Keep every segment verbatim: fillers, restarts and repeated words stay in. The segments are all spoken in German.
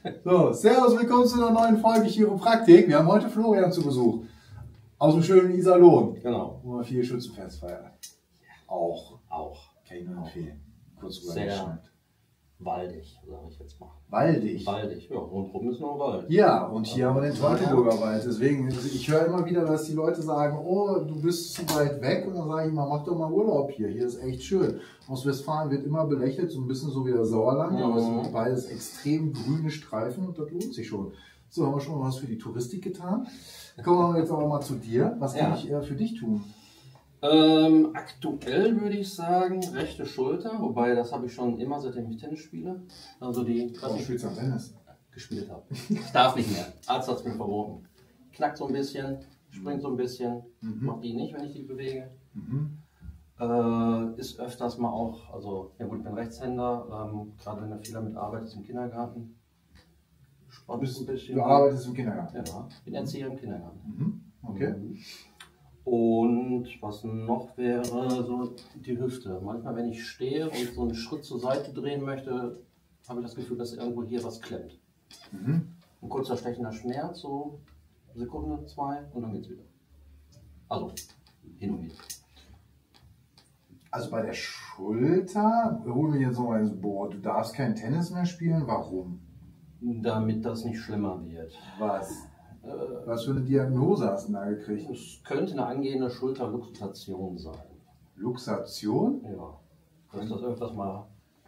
So, servus, willkommen zu einer neuen Folge Chiropraktik. Wir haben heute Florian zu Besuch. Aus dem schönen Iserlohn. Genau. Wo wir vier Schützenfestfeier. Auch. Auch. Kann ich nur empfehlen. Kurz drüber Sehr geschnackt. waldig, sage ich jetzt mal. Waldig. Waldig, ja, rundherum ist nur Wald. Ja, und hier haben wir den Teutoburger Wald. Deswegen, ich höre immer wieder, dass die Leute sagen, oh, du bist zu weit weg. Und dann sage ich mal, mach doch mal Urlaub hier. Hier ist echt schön. Aus Westfalen wird immer belächelt, so ein bisschen so wie der Sauerland. Mhm. Aber es sind beides extrem grüne Streifen und das lohnt sich schon. So, haben wir schon mal was für die Touristik getan. Kommen wir jetzt aber mal zu dir. Was kann Ja. ich eher für dich tun? Ähm, aktuell würde ich sagen, rechte Schulter, wobei das habe ich schon immer, seitdem ich Tennis spiele. Also die Du spielst am Tennis. gespielt habe. Ich darf nicht mehr. Arzt hat es mir verboten. Knackt so ein bisschen, springt so ein bisschen, Mhm. macht die nicht, wenn ich die bewege. Mhm. Äh, ist öfters mal auch, also ja gut, ich bin Rechtshänder, ähm, gerade wenn du viel damit arbeitest im Kindergarten. Du, Spannend bist, ein bisschen. du arbeitest im Kindergarten. Ja, bin Erzieher im Kindergarten. Mhm. Okay. Und was noch wäre, so die Hüfte. Manchmal, wenn ich stehe und so einen Schritt zur Seite drehen möchte, habe ich das Gefühl, dass irgendwo hier was klemmt. Mhm. Ein kurzer stechender Schmerz, so Sekunde, zwei und dann geht's wieder. Also, hin und wieder. Also bei der Schulter, holen wir jetzt nochmal ins Board. Du darfst kein Tennis mehr spielen. Warum? Damit das nicht schlimmer wird. Was? Äh, Was für eine Diagnose hast du da gekriegt? es könnte eine angehende Schulterluxation sein. Luxation? Ja, dass das irgendwas mal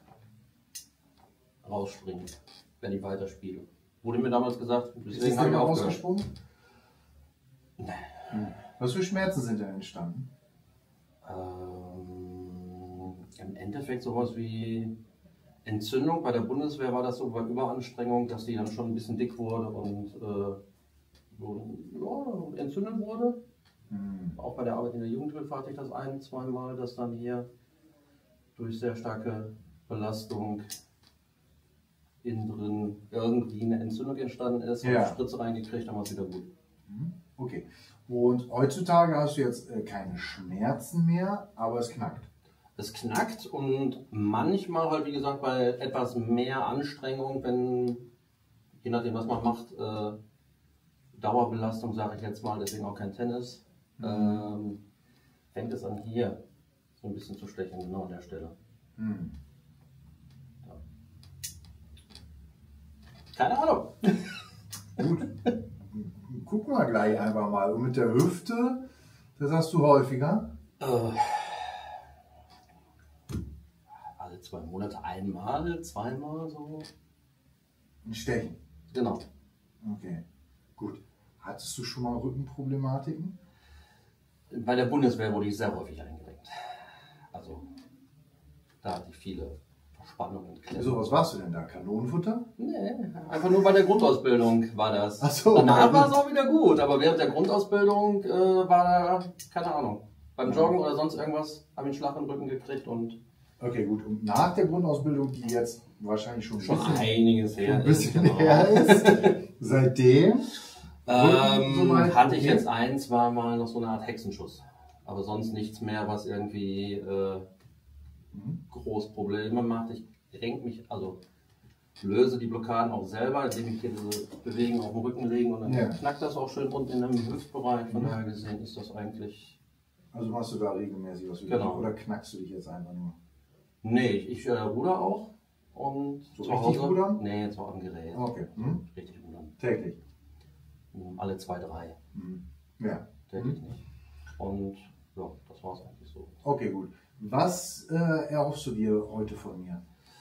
rausspringt, wenn ich weiterspiele. Wurde mir damals gesagt, Ist deswegen das habe denn ich mal aufgehört. ausgesprungen? Hm. Was für Schmerzen sind denn entstanden? Ähm, Im Endeffekt sowas wie Entzündung. Bei der Bundeswehr war das so bei Überanstrengung, dass die dann schon ein bisschen dick wurde und äh, so, ja, entzündet wurde. Hm. Auch bei der Arbeit in der Jugendhilfe hatte ich das ein, zweimal, dass dann hier durch sehr starke Belastung innen drin irgendwie eine Entzündung entstanden ist. Ja. Und Spritze reingekriegt, dann war es wieder gut. Hm. Okay. Und heutzutage hast du jetzt äh, keine Schmerzen mehr, aber es knackt. Es knackt und manchmal halt, wie gesagt, bei etwas mehr Anstrengung, wenn, je nachdem was man macht, äh, Dauerbelastung sage ich jetzt mal, deswegen auch kein Tennis, Mhm. ähm, fängt es an hier so ein bisschen zu stechen, genau an der Stelle. Hm. Ja. Keine Ahnung. Gut. Gucken wir gleich einfach mal. Und mit der Hüfte, das hast du häufiger? Äh, alle zwei Monate einmal, zweimal so. Ein Stechen. Genau. Okay. Gut. Hattest du schon mal Rückenproblematiken? Bei der Bundeswehr wurde ich sehr häufig eingerenkt. Also, da hatte ich viele Verspannungen. Wieso, was warst du denn da? Kanonenfutter? Nee, einfach nur bei der Grundausbildung war das. Ach so, Danach bei- war es auch wieder gut, aber während der Grundausbildung äh, war da, keine Ahnung, beim Joggen oder sonst irgendwas, habe ich einen Schlag im Rücken gekriegt und Okay, gut. Und nach der Grundausbildung, die jetzt wahrscheinlich schon, schon ein bisschen, einiges her ein bisschen ist. Genau. her ist, seitdem Ähm, Soweit, hatte ich okay. jetzt ein, zwei Mal noch so eine Art Hexenschuss. Aber sonst nichts mehr, was irgendwie äh, Mhm. groß Probleme macht. Ich renk mich, also löse die Blockaden auch selber, indem ich hier diese Bewegung auf den Rücken lege und dann Ja. knackt das auch schön unten in dem Hüftbereich. Von Mhm. daher gesehen ist das eigentlich. Also machst du da regelmäßig was für Genau. dich? Oder knackst du dich jetzt einfach nur? Nee, ich, ich äh, ruder auch. Und So zu richtig Hause. rudern? Nee, zwar am Gerät. Okay. Mhm. Richtig rudern. Täglich? Um, Alle zwei, drei. Mhm. Ja. Täglich nicht. Und ja, das war es eigentlich so. Okay, gut. Was äh, erhoffst du dir heute von mir?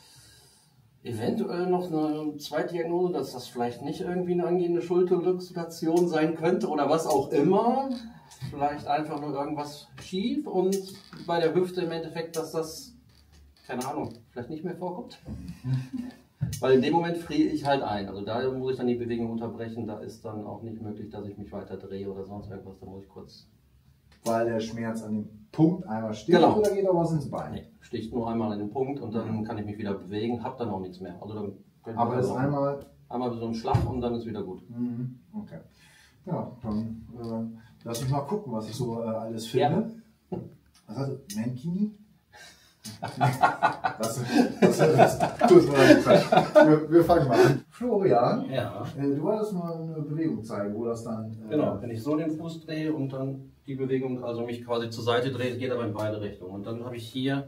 Eventuell noch eine Zweitdiagnose, dass das vielleicht nicht irgendwie eine angehende Schulterluxation sein könnte oder was auch immer. Vielleicht einfach nur irgendwas schief und bei der Hüfte im Endeffekt, dass das, keine Ahnung, vielleicht nicht mehr vorkommt. Weil in dem Moment friere ich halt ein. Also da muss ich dann die Bewegung unterbrechen. Da ist dann auch nicht möglich, dass ich mich weiter drehe oder sonst irgendwas. Da muss ich kurz. Weil der Schmerz an dem Punkt einmal sticht Genau. oder geht auch was ins Bein? Nee, sticht nur einmal an den Punkt und dann kann ich mich wieder bewegen, hab dann auch nichts mehr. Also dann könnte ich Aber das also einmal. einmal so ein Schlag und dann ist wieder gut. Mhm. Okay. Ja, dann äh, lass mich mal gucken, was ich so äh, alles finde. Was hast du? Mankini? Was, was, was, was, wir, wir fangen mal an. Florian, Ja. äh, du wolltest mal eine Bewegung zeigen, wo das dann... Äh, Genau, wenn ich so den Fuß drehe und dann die Bewegung, also mich quasi zur Seite drehe, geht aber in beide Richtungen. Und dann habe ich hier...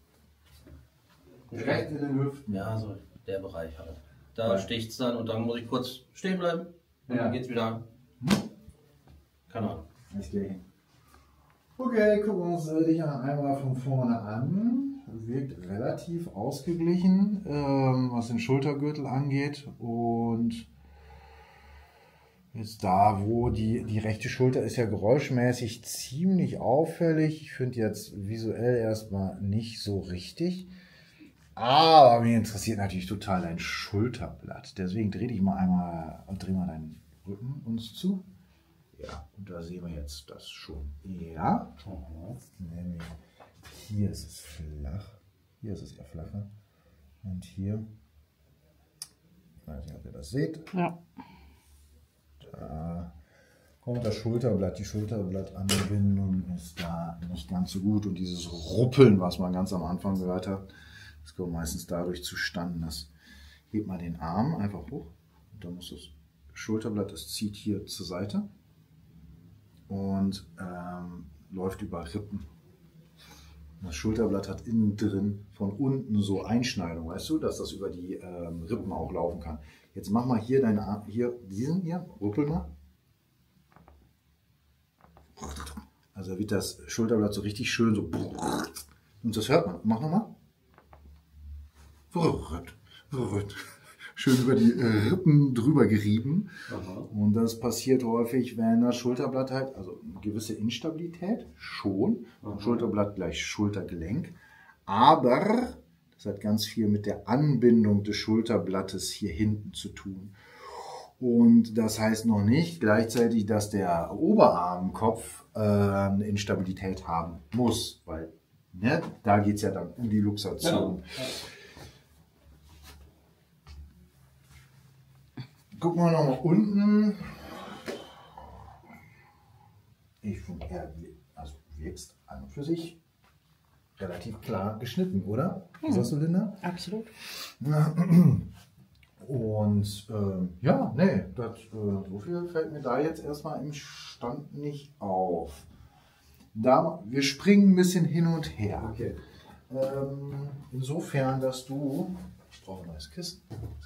direkt in den Hüften. Ja, so der Bereich halt. Da Ja. sticht es dann und dann muss ich kurz stehen bleiben und Ja. dann geht's wieder. Keine Ahnung. Ich gehe hin. Okay, gucken wir uns äh, dich einmal von vorne an. Wirkt relativ ausgeglichen, ähm, was den Schultergürtel angeht. Und jetzt da, wo die, die rechte Schulter ist ja geräuschmäßig ziemlich auffällig. Ich finde jetzt visuell erstmal nicht so richtig. Aber mich interessiert natürlich total dein Schulterblatt. Deswegen dreh dich mal einmal und dreh mal deinen Rücken uns zu. Ja, und da sehen wir jetzt das schon. Ja. Nämlich hier ist es flach. Hier ist es eher flacher. Und hier, ich weiß nicht, ob ihr das seht. Ja. Da kommt das Schulterblatt. Die Schulterblattanbindung ist da nicht ganz so gut. Und dieses Ruppeln, was man ganz am Anfang gehört hat, das kommt meistens dadurch zustande, dass hebt mal den Arm einfach hoch. Und dann muss das Schulterblatt, das zieht hier zur Seite und ähm, läuft über Rippen. Das Schulterblatt hat innen drin von unten so Einschneidung, weißt du, dass das über die ähm, Rippen auch laufen kann. Jetzt mach mal hier deine Arme, hier, diesen hier, ruppel mal. Also wird das Schulterblatt so richtig schön so. Und das hört man. Mach nochmal. Schön über die Rippen drüber gerieben. Aha. Und das passiert häufig, wenn das Schulterblatt halt, also eine gewisse Instabilität schon, Aha. Schulterblatt gleich Schultergelenk, aber das hat ganz viel mit der Anbindung des Schulterblattes hier hinten zu tun. Und das heißt noch nicht gleichzeitig, dass der Oberarmkopf äh, eine Instabilität haben muss, weil ne, da geht es ja dann um die Luxation. Genau. Ja. Gucken wir nochmal unten. Ich finde, er also wirkst an und für sich relativ klar geschnitten, oder? Was sagst du, Linda? Absolut. Und äh, ja, nee, das, äh, so viel fällt mir da jetzt erstmal im Stand nicht auf. Da, wir springen ein bisschen hin und her. Okay. Ähm, insofern, dass du. Ich brauche ein neues Kissen.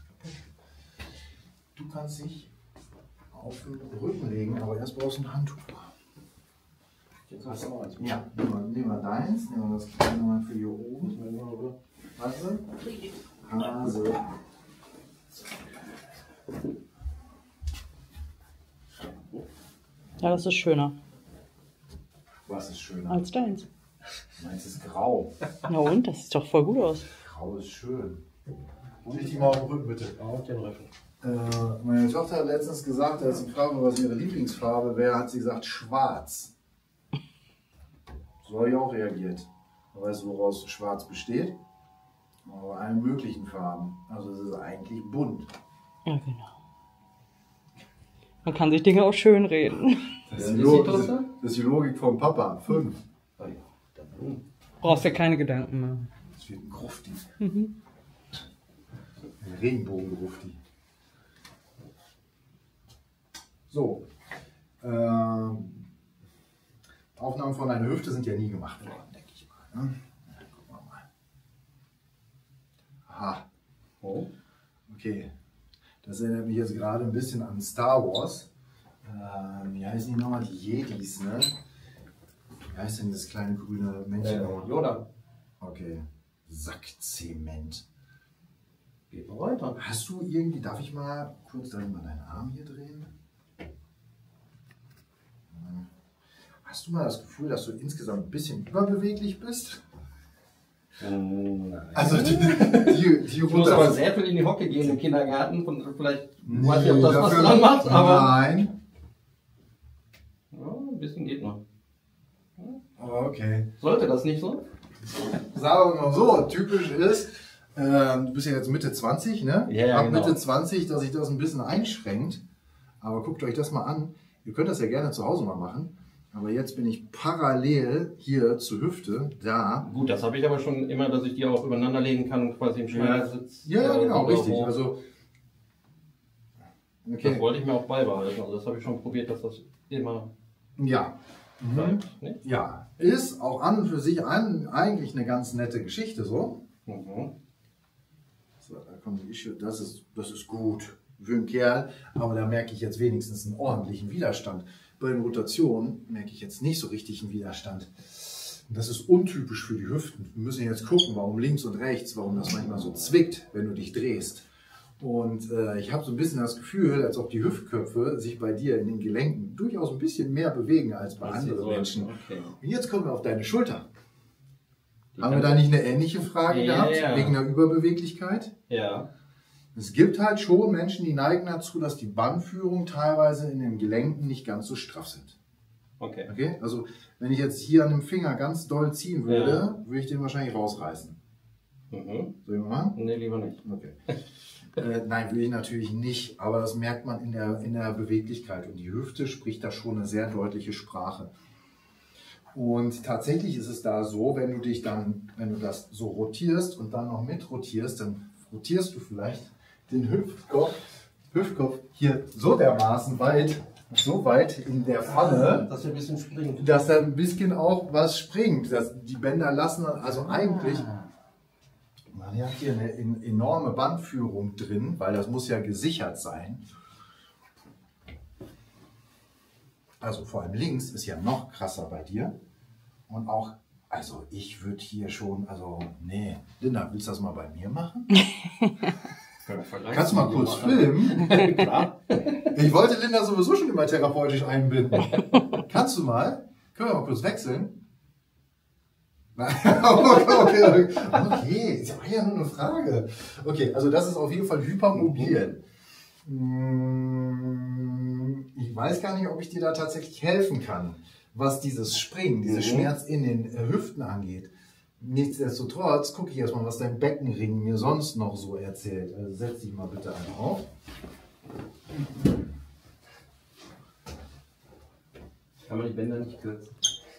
Du kannst dich auf den Rücken legen, aber erst brauchst du ein Handtuch. Jetzt hast du eins. Ja, nehmen wir, nehmen wir deins, nehmen wir das kleine mal für hier oben. Hase. Hase. Ja, das ist schöner. Was ist schöner? Als deins. Meins ist grau. Na und? Das sieht doch voll gut aus. Grau ist schön. Leg dich mal auf den Rücken, bitte. Auf den Rücken. Äh, meine Tochter hat letztens gesagt, als ich frage, was ihre Lieblingsfarbe wäre, hat sie gesagt, schwarz. So habe ich auch reagiert. Du weißt, woraus schwarz besteht? Aus allen möglichen Farben. Also es ist eigentlich bunt. Ja, genau. Man kann sich Dinge auch schön reden. Das ist, die, Logik, das ist die Logik vom Papa. Fünf. Oh ja, dann. Brauchst dir keine Gedanken mehr. Das wird ein Grufti. Mhm. Ein Regenbogen-Grufti. So. Ähm, Aufnahmen von deiner Hüfte sind ja nie gemacht worden, denke ich mal. Ne? Ja, gucken wir mal. Aha. Oh. Okay. Das erinnert mich jetzt gerade ein bisschen an Star Wars. Ähm, wie heißen die nochmal? Die Jedis, ne? Wie heißt denn das kleine grüne Männchen? Äh, Yoda. Okay. Sackzement. Geht noch weiter. Hast du irgendwie, darf ich mal kurz darf ich mal deinen Arm hier drehen? Hast du mal das Gefühl, dass du insgesamt ein bisschen überbeweglich bist? Nein. Also die, die, die ich muss aber sehr viel in die Hocke gehen im Kindergarten. Von, vielleicht nee, weiß ich, ob das was dafür, dran macht, aber. Nein. Ja, ein bisschen geht noch. Aber okay. Sollte das nicht so? Sagen wir mal so, typisch ist, ähm, du bist ja jetzt Mitte zwanzig, ne? Ja, ja, Ab genau. Mitte zwanzig, dass sich das ein bisschen einschränkt. Aber guckt euch das mal an. Ihr könnt das ja gerne zu Hause mal machen. Aber jetzt bin ich parallel hier zur Hüfte, da. Gut, das habe ich aber schon immer, dass ich die auch übereinander legen kann und quasi im Schneidersitz. Ja, ja, genau, äh, richtig. hoch. Also, Das okay. wollte ich mir auch beibehalten. Also das habe ich schon probiert, dass das immer Ja. bleibt. Ne? Ja, ist auch an und für sich an, eigentlich eine ganz nette Geschichte so. Mhm. So, da kommt die Issue. Das ist, das ist gut für einen Kerl, aber da merke ich jetzt wenigstens einen ordentlichen Widerstand. Bei den Rotationen merke ich jetzt nicht so richtig einen Widerstand. Und das ist untypisch für die Hüften. Wir müssen jetzt gucken, warum links und rechts, warum das manchmal so zwickt, wenn du dich drehst. Und äh, ich habe so ein bisschen das Gefühl, als ob die Hüftköpfe sich bei dir in den Gelenken durchaus ein bisschen mehr bewegen als bei Als die anderen Säulen, Menschen. okay. Und jetzt kommen wir auf deine Schulter. Die Haben wir kann- da nicht eine ähnliche Frage Ja, gehabt, ja. wegen der Überbeweglichkeit? Ja. Es gibt halt schon Menschen, die neigen dazu, dass die Bandführung teilweise in den Gelenken nicht ganz so straff sind. Okay. Okay? Also, wenn ich jetzt hier an dem Finger ganz doll ziehen würde, Ja. würde ich den wahrscheinlich rausreißen. Mhm. Soll ich mal machen? Ne, lieber nicht. Okay. äh, nein, will ich natürlich nicht, aber das merkt man in der, in der Beweglichkeit. Und die Hüfte spricht da schon eine sehr deutliche Sprache. Und tatsächlich ist es da so, wenn du dich dann, wenn du das so rotierst und dann noch mit rotierst, dann rotierst du vielleicht den Hüftkopf, Hüftkopf hier so dermaßen weit, so weit in der Pfanne, Dass wir ein bisschen springen. dass da ein bisschen auch was springt. Dass die Bänder lassen, also eigentlich, man hat hier eine en- enorme Bandführung drin, weil das muss ja gesichert sein. Also vor allem links ist ja noch krasser bei dir. Und auch, also ich würde hier schon, also nee, Linda, willst du das mal bei mir machen? Kannst du mal kurz filmen? Klar. Ich wollte Linda sowieso schon immer therapeutisch einbinden. Kannst du mal? Können wir mal kurz wechseln? Nein, okay, okay, okay. Okay, das war ja nur eine Frage. Okay, also das ist auf jeden Fall hypermobil. Mm, Ich weiß gar nicht, ob ich dir da tatsächlich helfen kann, was dieses Springen, dieser Mhm. Schmerz in den äh, Hüften angeht. Nichtsdestotrotz gucke ich erstmal, was dein Beckenring mir sonst noch so erzählt. Also setz dich mal bitte einmal auf. Kann man die Bänder nicht kürzen?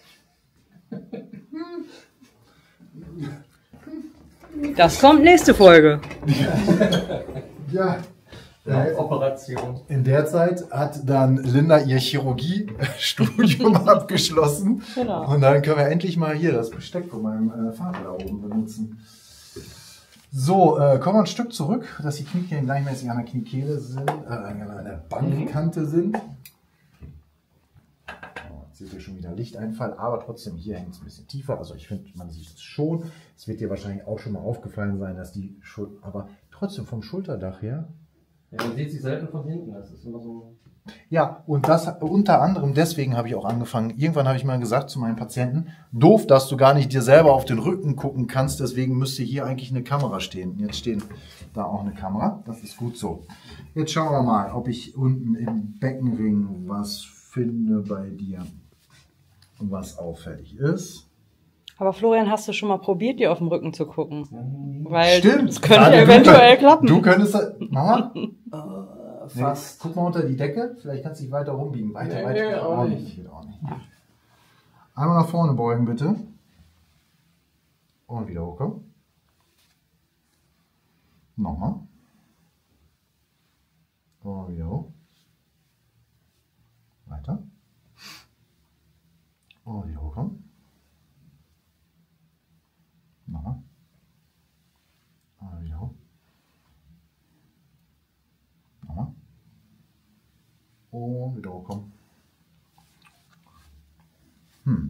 Das kommt nächste Folge. Ja. Ja, Operation. In der Zeit hat dann Linda ihr Chirurgiestudium abgeschlossen. Genau. Und dann können wir endlich mal hier das Besteck von meinem äh, Vater da oben benutzen. So, äh, kommen wir ein Stück zurück, dass die Kniekehlen gleichmäßig an der Kniekehle sind, äh, an der Bankkante sind. Oh, jetzt seht ihr schon wieder Lichteinfall, aber trotzdem hier hängt es ein bisschen tiefer. Also ich finde, man sieht es schon. Es wird dir wahrscheinlich auch schon mal aufgefallen sein, dass die Schulter, aber trotzdem vom Schulterdach her. Ja, man sieht sie selten von hinten. Das ist immer so. Ja, und das unter anderem, deswegen habe ich auch angefangen. Irgendwann habe ich mal gesagt zu meinen Patienten, doof, dass du gar nicht dir selber auf den Rücken gucken kannst, deswegen müsste hier eigentlich eine Kamera stehen. Jetzt steht da auch eine Kamera, das ist gut so. Jetzt schauen wir mal, ob ich unten im Beckenring was finde bei dir, was auffällig ist. Aber Florian, hast du schon mal probiert, dir auf den Rücken zu gucken? Weil Stimmt. es könnte Gerade du eventuell könnt- klappen. Du könntest, Mama, Fast. guck mal unter die Decke, vielleicht kannst du dich weiter rumbiegen. Weiter, Nee, weiter. nee, auch Oh, nicht. Geht auch nicht. Einmal nach vorne beugen, bitte. Und wieder hochkommen. Nochmal. Und wieder hoch. Weiter. Und wieder hochkommen. Nochmal. Und wieder hoch. Nochmal. Und wieder hochkommen. Hm.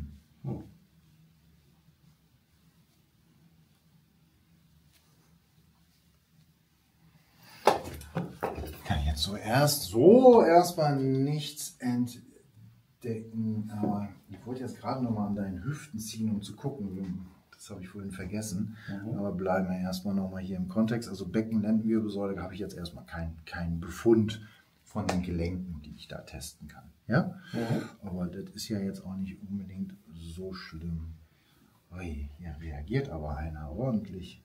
Kann ich jetzt so erst so erstmal nichts entdecken, aber ich wollte jetzt gerade noch mal an deinen Hüften ziehen, um zu gucken. Das habe ich vorhin vergessen. Mhm. Aber bleiben wir erstmal noch mal hier im Kontext. Also Becken-Lendenwirbelsäule habe ich jetzt erstmal keinen kein Befund von den Gelenken, die ich da testen kann. Ja? Mhm. Aber das ist ja jetzt auch nicht unbedingt so schlimm. Ui, hier reagiert aber einer ordentlich.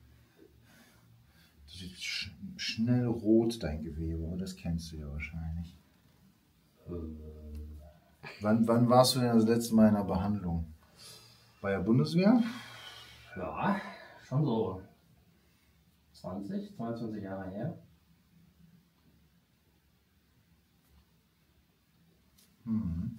Das ist sch schnell rot, dein Gewebe, das kennst du ja wahrscheinlich. Wann, wann warst du denn das letzte Mal in der Behandlung? Bei der Bundeswehr? Ja, schon so zwanzig, zweiundzwanzig Jahre her. Mhm.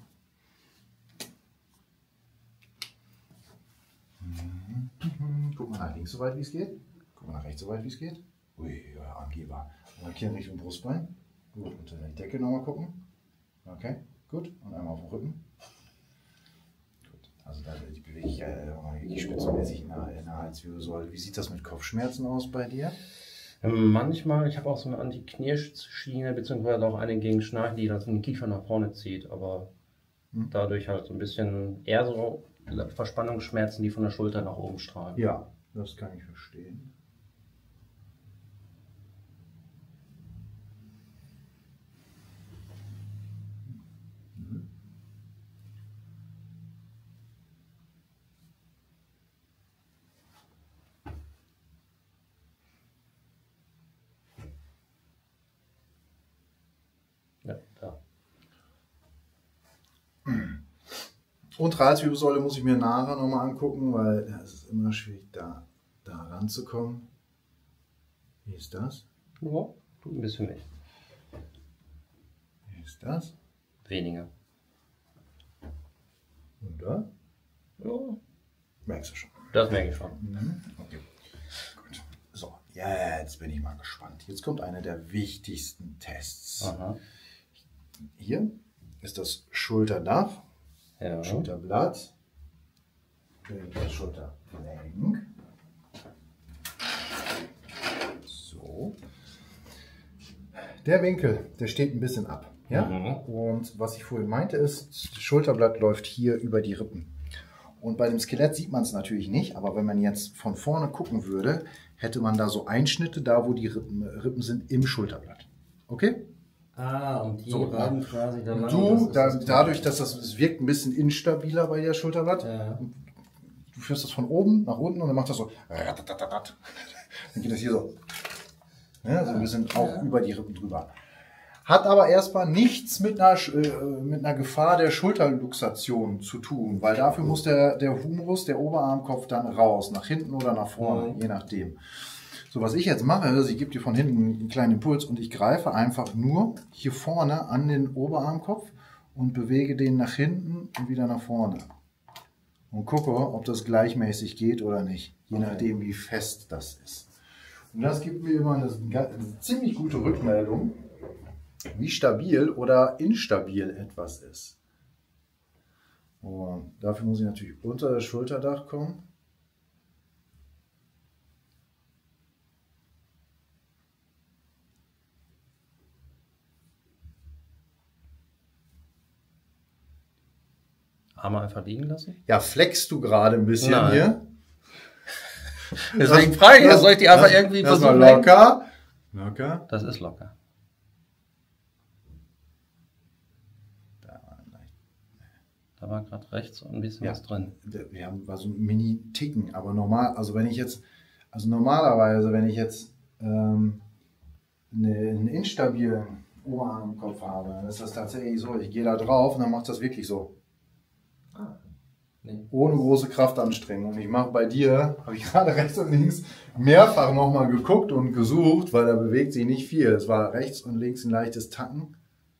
Mhm. Guck mal nach links so weit wie es geht. Guck mal nach rechts so weit wie es geht. Ui, ja, Angeber. Markieren Richtung Brustbein. Gut, unter der Decke nochmal gucken. Okay, gut. Und einmal auf den Rücken. Gut, also da die bewege ich äh, die spitzenmäßig in der, in der Halswirbelsäule. Wie sieht das mit Kopfschmerzen aus bei dir? Manchmal, ich habe auch so eine Anti-Knirsch-Schiene, beziehungsweise auch eine gegen Schnarchen, die das in den Kiefer nach vorne zieht, aber hm. dadurch halt so ein bisschen eher so Verspannungsschmerzen, die von der Schulter nach oben strahlen. Ja, das kann ich verstehen. Mhm. Ja, da. Und Halswirbelsäule muss ich mir nachher nochmal angucken, weil es ist immer schwierig, da, da ranzukommen. Wie ist das? Ja, tut ein bisschen weh. Wie ist das? Weniger. Und da? Ja. Merkst du schon. Das merke ich schon. Mhm. Okay. Gut. So, jetzt bin ich mal gespannt. Jetzt kommt einer der wichtigsten Tests. Aha. Hier ist das Schulterdach, Ja. Schulterblatt, das Schultergelenk. So. Der Winkel, der steht ein bisschen ab. Ja? Mhm. Und was ich vorhin meinte ist, das Schulterblatt läuft hier über die Rippen. Und bei dem Skelett sieht man es natürlich nicht, aber wenn man jetzt von vorne gucken würde, hätte man da so Einschnitte, da wo die Rippen, Rippen sind, im Schulterblatt. Okay? Ah, und die So, ragen quasi da lang. Du, das da, das dadurch, dass das, es wirkt ein bisschen instabiler bei der Schulterblatt, Ja. du führst das von oben nach unten und dann macht das so, dann geht das hier so, ja, so ein bisschen auch Ja. über die Rippen drüber. Hat aber erstmal nichts mit einer, äh, mit einer Gefahr der Schulterluxation zu tun, weil dafür muss der, der Humerus, der Oberarmkopf dann raus, nach hinten oder nach vorne, Mhm. je nachdem. So, was ich jetzt mache, ist, ich gebe dir von hinten einen kleinen Impuls und ich greife einfach nur hier vorne an den Oberarmkopf und bewege den nach hinten und wieder nach vorne. Und gucke, ob das gleichmäßig geht oder nicht, je nachdem, wie fest das ist. Und das gibt mir immer eine, eine ziemlich gute Rückmeldung, wie stabil oder instabil etwas ist. Und dafür muss ich natürlich unter das Schulterdach kommen. Arme einfach liegen lassen? Ja, flexst du gerade ein bisschen Nein. hier? Deswegen frage ich, soll ich die einfach irgendwie das mal versuchen? locker. Locker. Das ist locker. Da war leicht. Da war gerade rechts ein bisschen Ja. was drin. Wir haben war so ein Mini-Ticken, aber normal, also wenn ich jetzt, also normalerweise, wenn ich jetzt ähm, eine, einen instabilen Oberarmkopf habe, dann ist das tatsächlich so, ich gehe da drauf und dann macht das wirklich so. Ah, nee. Ohne große Kraftanstrengung. Und ich mache bei dir, habe ich gerade rechts und links mehrfach nochmal geguckt und gesucht, weil da bewegt sich nicht viel. Es war rechts und links ein leichtes Tacken.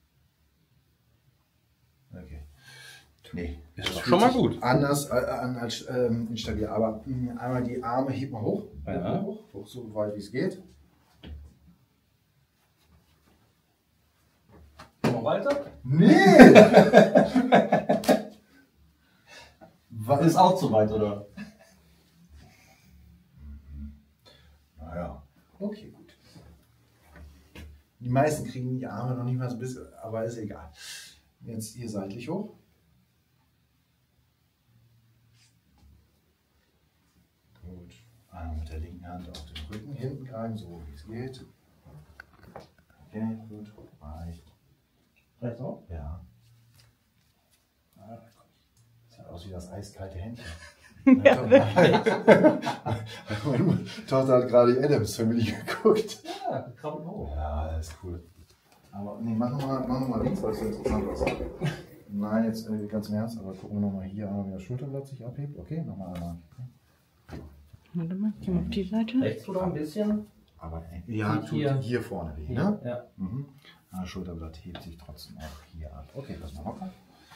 Okay. Nee, Ist das doch fühlt schon mal sich gut. Anders äh, an als ähm, instabil. Aber mh, einmal die Arme hebt mal hoch. Ja. Hoch, hoch, so weit wie es geht. Noch weiter? Nee! Ist auch zu weit, oder? Naja, okay, gut. Die meisten kriegen die Arme noch nicht mal so ein bisschen, aber ist egal. Jetzt hier seitlich hoch. Gut. Einmal mit der linken Hand auf den Rücken hinten greifen, so wie es geht. Okay, gut. Reicht. Rechts auch? Ja. Sieht aus wie das eiskalte Händchen. Ja, Meine Tochter hat gerade die Addams Family geguckt. Ja, krabbelt hoch. Ja, das ist cool. Aber nee, mach nochmal mach noch mal links, weil es so interessant aussieht. Nein, jetzt äh, ganz im Ernst, aber gucken wir nochmal hier einmal, wie das Schulterblatt sich abhebt. Okay, nochmal einmal. Warte mal, geh mal auf die Seite. Rechts oder ein bisschen? Aber äh, ja, tut hier, hier vorne weh, Hier, ne? ja. Mhm. Das Schulterblatt hebt sich trotzdem auch hier ab. Okay, lass mal locker.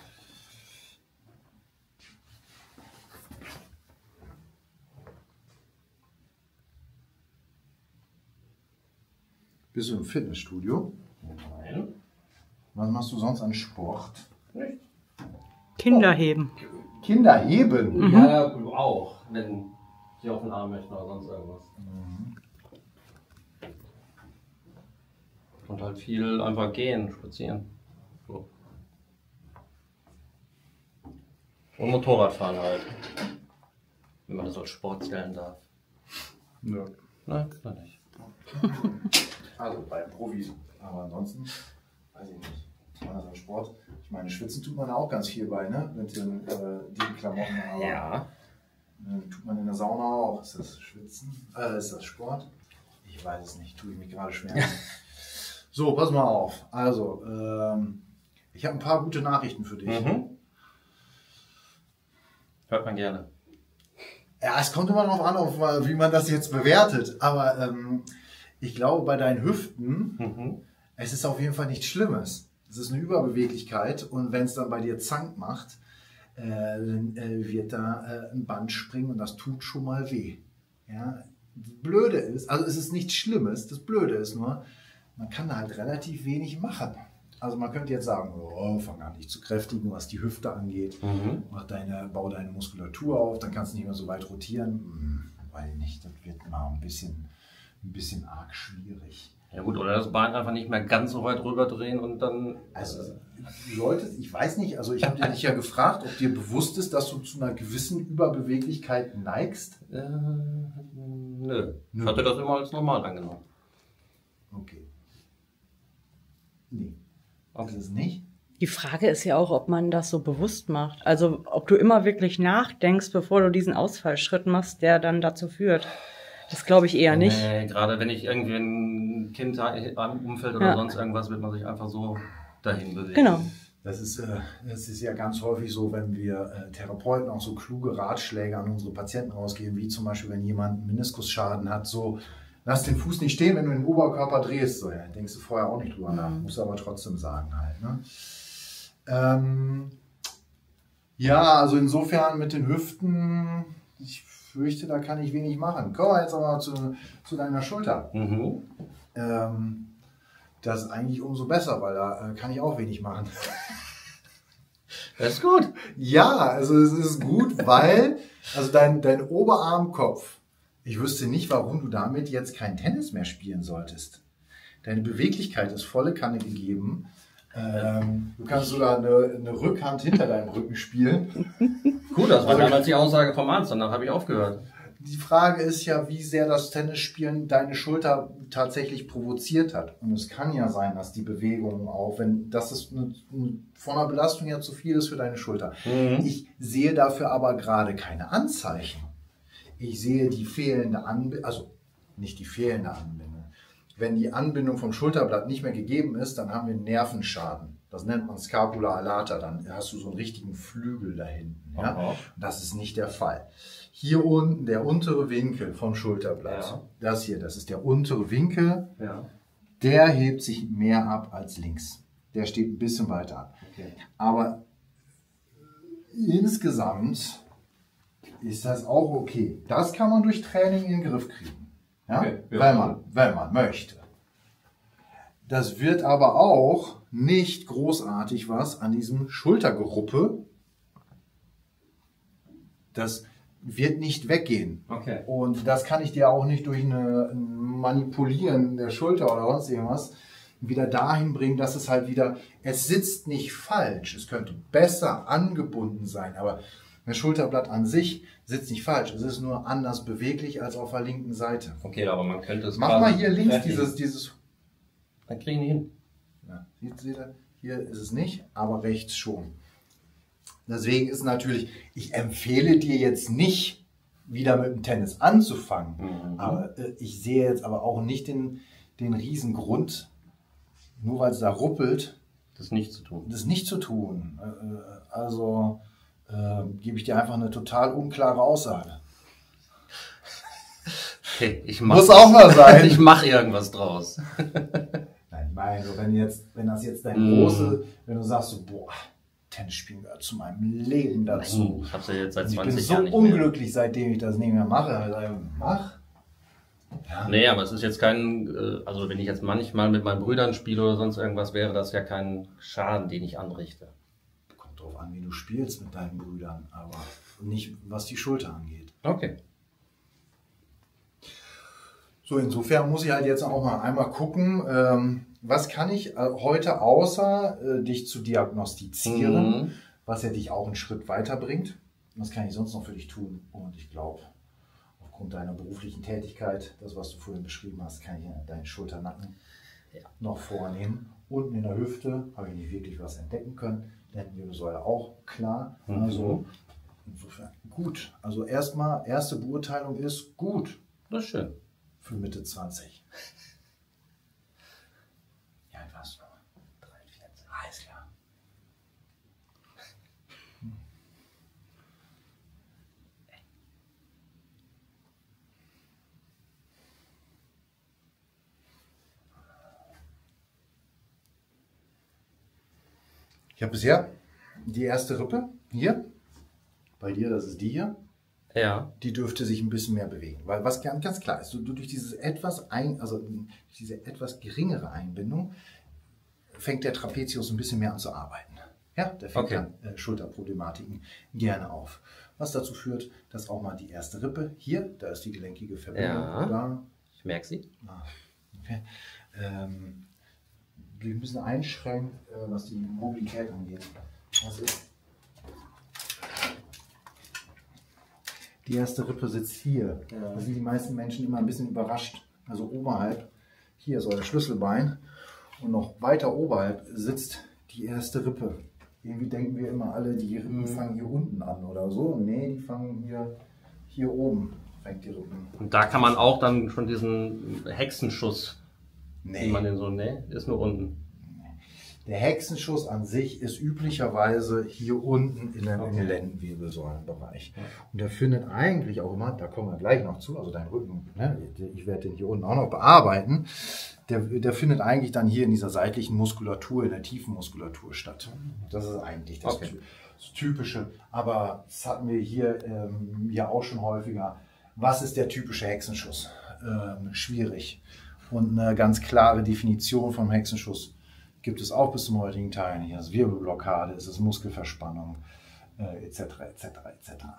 Bist du im Fitnessstudio? Nein. Was machst du sonst an Sport? Nicht. Kinder heben. Kinder heben? Mhm. Ja, auch, wenn sie auf den Arm möchten oder sonst irgendwas. Mhm. Und halt viel einfach gehen, spazieren. So. Und Motorradfahren halt. Wenn man das als Sport zählen darf. Ja. Nein, kann nicht. Also bei Profis. Aber ansonsten, weiß ich nicht. War das ein Sport? Ich meine, schwitzen tut man auch ganz viel bei, ne? Mit den äh, dicken Klamotten. Aber Ja. äh, tut man in der Sauna auch. Ist das Schwitzen? Äh, ist das Sport? Ich weiß es nicht. Tue ich mich gerade schwer. So, pass mal auf. Also, ähm, ich habe ein paar gute Nachrichten für dich. Mhm. Hört man gerne. Ja, es kommt immer darauf an, auf, wie man das jetzt bewertet. Aber ähm, ich glaube, bei deinen Hüften, Mhm. es ist auf jeden Fall nichts Schlimmes. Es ist eine Überbeweglichkeit und wenn es dann bei dir Zank macht, äh, dann äh, wird da äh, ein Band springen und das tut schon mal weh. Ja? Das Blöde ist, also es ist nichts Schlimmes, das Blöde ist nur, man kann da halt relativ wenig machen. Also man könnte jetzt sagen, oh, fang an nicht zu kräftigen, was die Hüfte angeht. Mhm. Mach deine, bau deine Muskulatur auf, dann kannst du nicht mehr so weit rotieren. Hm, weil nicht, das wird mal ein bisschen, ein bisschen arg schwierig. Ja gut, oder das Bein einfach nicht mehr ganz so weit rüberdrehen und dann... Also du solltest, ich weiß nicht, also ich habe dich ja gefragt, ob dir bewusst ist, dass du zu einer gewissen Überbeweglichkeit neigst. Äh, nö. Ich Nö. hatte das immer als normal angenommen. Okay. Nee. Okay. Ist es nicht? Die Frage ist ja auch, ob man das so bewusst macht. Also ob du immer wirklich nachdenkst, bevor du diesen Ausfallschritt machst, der dann dazu führt. Das glaube ich eher nicht. Nee, gerade wenn ich irgendwie ein Kind am Umfeld oder Ja. sonst irgendwas, wird man sich einfach so dahin bewegen. Genau. Das ist, äh, das ist ja ganz häufig so, wenn wir äh, Therapeuten auch so kluge Ratschläge an unsere Patienten rausgeben, wie zum Beispiel, wenn jemand einen Meniskusschaden hat, so, lass den Fuß nicht stehen, wenn du den Oberkörper drehst. So, ja, denkst du vorher auch nicht drüber nach, Mhm. musst du aber trotzdem sagen halt. Ne? Ähm, ja, also insofern mit den Hüften, ich fürchte, da kann ich wenig machen. Kommen wir jetzt aber zu, zu deiner Schulter. Mhm. Ähm, das ist eigentlich umso besser, weil da äh, kann ich auch wenig machen. Das ist gut. Ja, also es ist gut, weil also dein, dein Oberarmkopf, ich wüsste nicht, warum du damit jetzt kein Tennis mehr spielen solltest. Deine Beweglichkeit ist volle Kanne gegeben. Ähm, du kannst sogar eine, eine Rückhand hinter deinem Rücken spielen. Gut, das war damals die Aussage vom Arzt, danach habe ich aufgehört. Die Frage ist ja, wie sehr das Tennisspielen deine Schulter tatsächlich provoziert hat. Und es kann ja sein, dass die Bewegung auch, wenn das ist eine, eine, von der Belastung her zu viel ist für deine Schulter. Mhm. Ich sehe dafür aber gerade keine Anzeichen. Ich sehe die fehlende Anbindung, also nicht die fehlende Anbindung. Wenn die Anbindung vom Schulterblatt nicht mehr gegeben ist, dann haben wir einen Nervenschaden. Das nennt man Scapula alata. Dann hast du so einen richtigen Flügel da hinten. Ja? Aha. Das ist nicht der Fall. Hier unten der untere Winkel vom Schulterblatt. Ja. Das hier, das ist der untere Winkel. Ja. Der hebt sich mehr ab als links. Der steht ein bisschen weiter ab. Okay. Aber insgesamt ist das auch okay. Das kann man durch Training in den Griff kriegen. Ja? Okay, ja. Wenn man, wenn man möchte. Das wird aber auch nicht großartig was an diesem Schultergeruppe. Das wird nicht weggehen. Okay. Und das kann ich dir auch nicht durch eine, ein Manipulieren der Schulter oder sonst irgendwas wieder dahin bringen, dass es halt wieder, es sitzt nicht falsch. Es könnte besser angebunden sein, aber das Schulterblatt an sich sitzt nicht falsch. Es ist nur anders beweglich als auf der linken Seite. Okay, aber man könnte es Mach quasi mal hier links fertig- dieses, dieses, Dann kriegen die hin. ja, seht, seht ihr? Hier ist es nicht, aber rechts schon. Deswegen ist natürlich, ich empfehle dir jetzt nicht, wieder mit dem Tennis anzufangen. Mhm. Aber äh, ich sehe jetzt aber auch nicht den, den riesen Grund, nur weil es da ruppelt, Das nicht zu tun. Das nicht zu tun. Äh, Also äh, gebe ich dir einfach eine total unklare Aussage. Okay, ich mach, Muss auch mal sein. Ich mache irgendwas draus. Nein, ich meine, so, wenn, jetzt, wenn das jetzt dein Mm. große, wenn du sagst, so, boah, Tennis spielen gehört zu meinem Leben dazu. Ich habe es ja jetzt seit Und ich bin zwanzig so Jahren nicht unglücklich, seitdem ich das nicht mehr mache. Also, mach. Ja. mehr. Nee, aber es ist jetzt kein, äh, also wenn ich jetzt manchmal mit meinen Brüdern spiele oder sonst irgendwas, wäre das ja kein Schaden, den ich anrichte. Kommt drauf an, wie du spielst mit deinen Brüdern, aber nicht, was die Schulter angeht. Okay. So, insofern muss ich halt jetzt auch mal einmal gucken, ähm, was kann ich äh, heute außer äh, dich zu diagnostizieren, Mhm. was ja dich auch einen Schritt weiterbringt. Was kann ich sonst noch für dich tun? Und ich glaube, aufgrund deiner beruflichen Tätigkeit, das, was du vorhin beschrieben hast, kann ich ja deinen Schulternacken Ja. noch vornehmen. Unten in der Hüfte habe ich nicht wirklich was entdecken können. Lendenwirbelsäule auch klar. Mhm. Also insofern gut. Also erstmal, erste Beurteilung ist gut Das ist schön. für Mitte zwanzig. Ja, wie warst du? dreiundvierzig. Alles klar. Ich habe bisher die erste Rippe hier. Bei dir, das ist die hier. Ja. Die dürfte sich ein bisschen mehr bewegen. Weil was ganz, ganz klar ist, du, du durch dieses etwas ein, also durch diese etwas geringere Einbindung fängt der Trapezius ein bisschen mehr an zu arbeiten. Ja, der fängt Okay. dann äh, Schulterproblematiken gerne auf. Was dazu führt, dass auch mal die erste Rippe hier, da ist die gelenkige Verbindung, Ja. da, Ich merke sie. ah, okay, ähm, ein bisschen einschränkt, äh, was die Mobilität angeht. Das ist die erste Rippe sitzt hier. Ja. Da sind die meisten Menschen immer ein bisschen überrascht. Also oberhalb, hier ist euer Schlüsselbein und noch weiter oberhalb sitzt die erste Rippe. Irgendwie denken wir immer alle, die Rippen Mhm. fangen hier unten an oder so. Nee, die fangen hier, hier oben, fängt die Rippen. Und da kann man auch dann schon diesen Hexenschuss, Nee. wie man den so, nee, ist nur unten. Der Hexenschuss an sich ist üblicherweise hier unten in dem, in Okay. dem Lendenwirbelsäulenbereich. Und der findet eigentlich auch immer, da kommen wir gleich noch zu, also dein Rücken, ne, ich werde den hier unten auch noch bearbeiten, der, der findet eigentlich dann hier in dieser seitlichen Muskulatur, in der tiefen Muskulatur statt. Das ist eigentlich das, Okay. Ty- das Typische. Aber das hatten wir hier ähm, ja auch schon häufiger. Was ist der typische Hexenschuss? Ähm, schwierig. Und eine ganz klare Definition vom Hexenschuss gibt es auch bis zum heutigen Tag nicht. Es ist Wirbelblockade, es ist Muskelverspannung, äh, et cetera et cetera et cetera.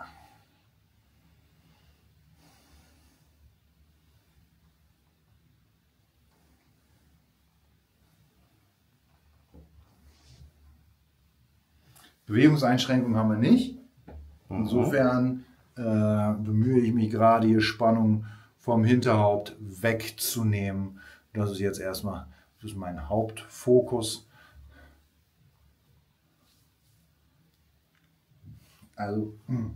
Bewegungseinschränkungen haben wir nicht. Insofern äh, bemühe ich mich gerade, hier Spannung vom Hinterhaupt wegzunehmen. Das ist jetzt erstmal das ist mein Hauptfokus. Also, hm.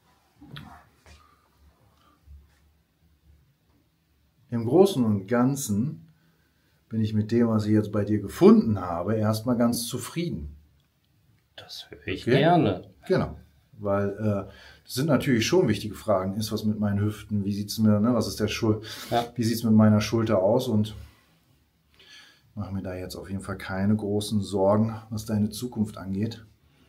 Im Großen und Ganzen bin ich mit dem, was ich jetzt bei dir gefunden habe, erstmal ganz zufrieden. Das höre ich Okay. gerne. Genau, weil äh, das sind natürlich schon wichtige Fragen. Ist was mit meinen Hüften? Wie sieht's mir, ne, was ist der Schul Ja. Wie sieht's mit meiner Schulter aus? Und mache mir da jetzt auf jeden Fall keine großen Sorgen, was deine Zukunft angeht.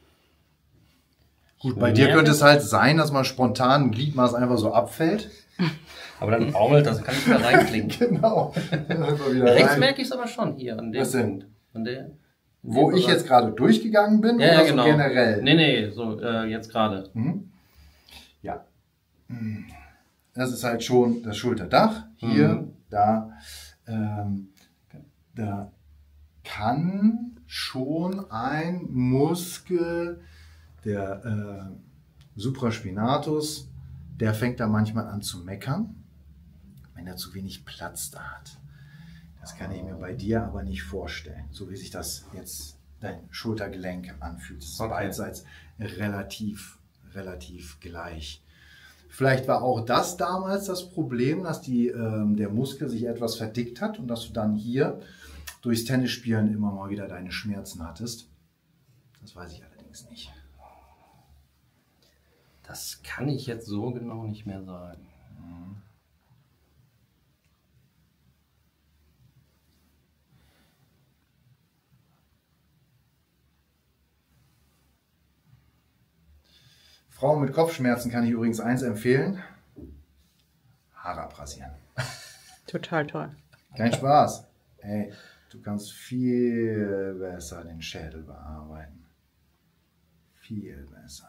Gut, bei dir merke- könnte es halt sein, dass mal spontan ein Gliedmaß einfach so abfällt. Aber dann baumelt das, kann ich wieder reinklinken. Genau. Einfach wieder Rechts rein. merke ich es aber schon hier an dem Was denn? Punkt. An der, Wo dem ich Bereich. jetzt gerade durchgegangen bin Ja, oder ja, so genau. generell? Nee, nee, so äh, jetzt gerade. Mhm. Ja. Das ist halt schon das Schulterdach. Hier, Mhm. da, ähm, da kann schon ein Muskel, der äh, Supraspinatus, der fängt da manchmal an zu meckern, wenn er zu wenig Platz da hat. Das kann ich mir bei dir aber nicht vorstellen, so wie sich das jetzt dein Schultergelenk anfühlt. Es ist Okay. beidseits relativ, relativ gleich. Vielleicht war auch das damals das Problem, dass die, ähm, der Muskel sich etwas verdickt hat und dass du dann hier durchs Tennisspielen immer mal wieder deine Schmerzen hattest. Das weiß ich allerdings nicht. Das kann ich jetzt so genau nicht mehr sagen. Mhm. Frauen mit Kopfschmerzen kann ich übrigens eins empfehlen. Haare abrasieren. Total toll. Kein Spaß. Ey, du kannst viel besser den Schädel bearbeiten. Viel besser.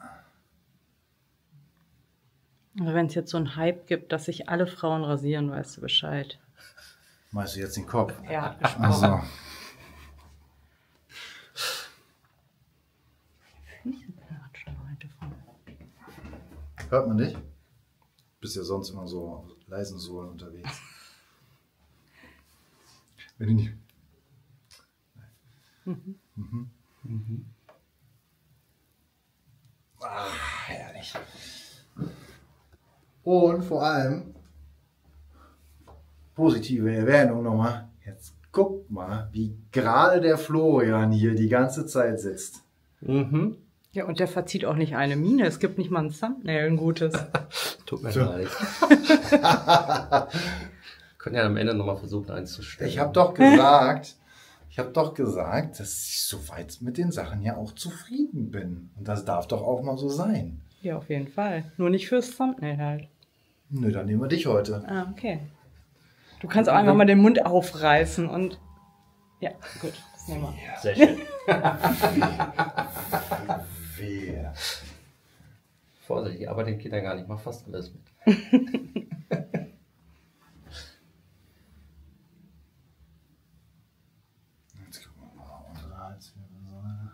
Wenn es jetzt so einen Hype gibt, dass sich alle Frauen rasieren, weißt du Bescheid. Meinst du jetzt den Kopf? Er hat gesprochen. Also. Hört man dich? Bist ja sonst immer so auf leisen Sohlen unterwegs. Wenn du nicht. Mhm. Mhm. Mhm. Ah, herrlich. Und vor allem positive Erwähnung nochmal. Jetzt guck mal, wie gerade der Florian hier die ganze Zeit sitzt. Mhm. Ja, und der verzieht auch nicht eine Miene. Es gibt nicht mal ein Thumbnail, ein gutes. Tut mir leid. Können ja am Ende nochmal versuchen einzustellen. Ich habe doch gesagt, ich habe doch gesagt, dass ich soweit mit den Sachen ja auch zufrieden bin. Und das darf doch auch mal so sein. Ja, auf jeden Fall. Nur nicht fürs Thumbnail halt. Nö, dann nehmen wir dich heute. Ah, okay. Du kannst auch einfach mal den Mund aufreißen und... Ja, gut. Das nehmen wir. Sehr schön. Wehe. Vorsicht, ich arbeite den Kindern gar nicht mal fast alles mit. Jetzt gucken wir mal unsere Halswirbelsäule.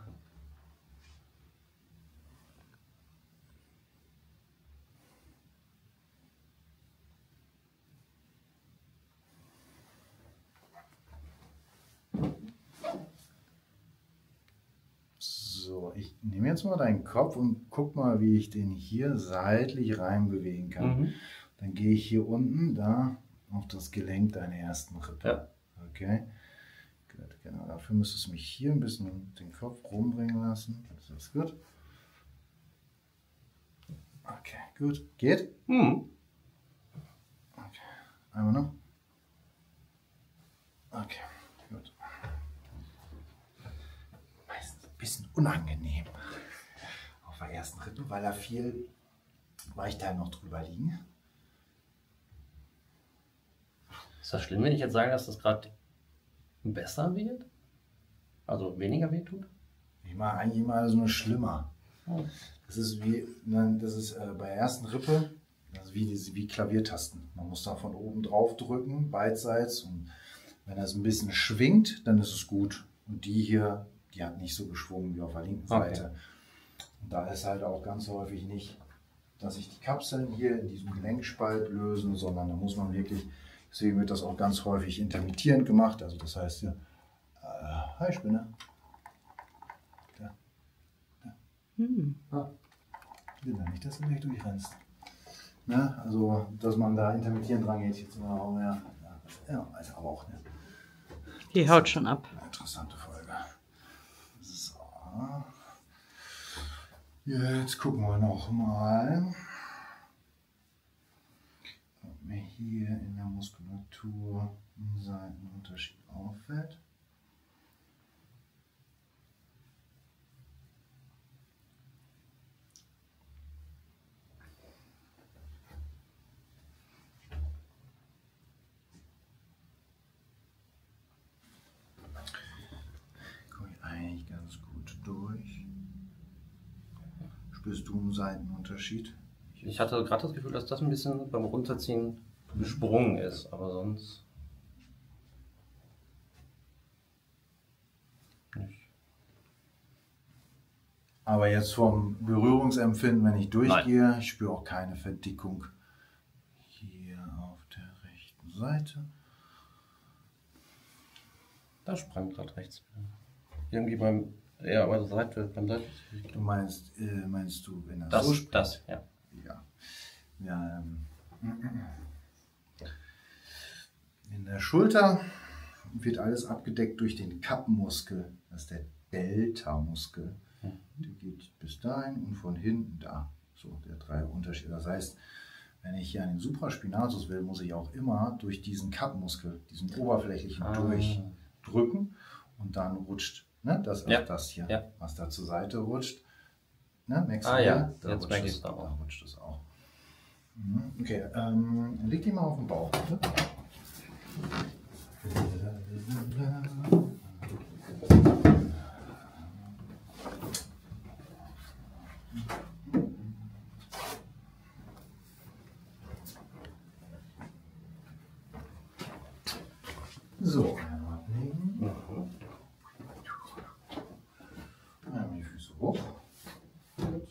So, ich nehme jetzt mal deinen Kopf und guck mal, wie ich den hier seitlich reinbewegen kann. Mhm. Dann gehe ich hier unten da auf das Gelenk deiner ersten Rippe. Ja. Okay. Gut, genau. Dafür müsstest du mich hier ein bisschen den Kopf rumbringen lassen. Ist das gut? Okay, gut. Geht? Mhm. Okay. Einmal noch. Okay, gut. Meistens ein bisschen unangenehm auf der ersten Rippe, weil da viel Weichteile noch drüber liegen. Ist das schlimm, wenn ich jetzt sage, dass das gerade besser wird? Also weniger wehtut? Ich mache eigentlich mal so eine schlimmer. Oh. Das ist wie, nein, das ist äh, bei der ersten Rippe, also wie, diese, wie Klaviertasten. Man muss da von oben drauf drücken, beidseits. Und wenn das ein bisschen schwingt, dann ist es gut. Und die hier, die hat nicht so geschwungen wie auf der linken Seite. Okay. Und da ist halt auch ganz häufig nicht, dass sich die Kapseln hier in diesem Gelenkspalt lösen, sondern da muss man wirklich, deswegen wird das auch ganz häufig intermittierend gemacht. Also das heißt hier, äh, hi Spinne. Da. Da. Hm. Ah. Ich will da nicht, dass du gleich durchrennst. Ne? Also, dass man da intermittierend dran geht, jetzt immer auch mehr. Ja, ist aber auch eine, Die haut schon ab. eine interessante Folge. So. Jetzt gucken wir noch mal, ob mir hier in der Muskulatur ein Seitenunterschied auffällt. Komme ich eigentlich ganz gut durch. Spürst du einen Seitenunterschied? Ich hatte gerade das Gefühl, dass das ein bisschen beim Runterziehen gesprungen ist, aber sonst nicht. Aber jetzt vom Berührungsempfinden, wenn ich durchgehe, Nein. ich spüre auch keine Verdickung hier auf der rechten Seite. Da sprang gerade rechts wieder. Irgendwie beim, ja, bei der Seite, beim Seite. Du meinst, äh, meinst du, wenn das, Das, so springt? das, ja. Ja. Ja ähm, in der Schulter wird alles abgedeckt durch den Kappenmuskel. Das ist der Delta-Muskel. Der geht bis dahin und von hinten da. So, der drei Unterschiede. Das heißt, wenn ich hier einen Supraspinatus will, muss ich auch immer durch diesen Kappenmuskel, diesen oberflächlichen, ah. durchdrücken und dann rutscht, ne, das ist ja. das hier, ja. was da zur Seite rutscht. Ne, merkst du ah ja, da jetzt merke ich es da auch. rutscht es auch. Okay, ähm, leg die mal auf den Bauch, bitte. So, einmal ablegen. Mhm. Einmal die Füße hoch. Gut.